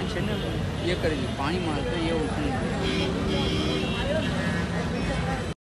છે ને એ કરી દઉં પાણી મારતો એ ઓળખું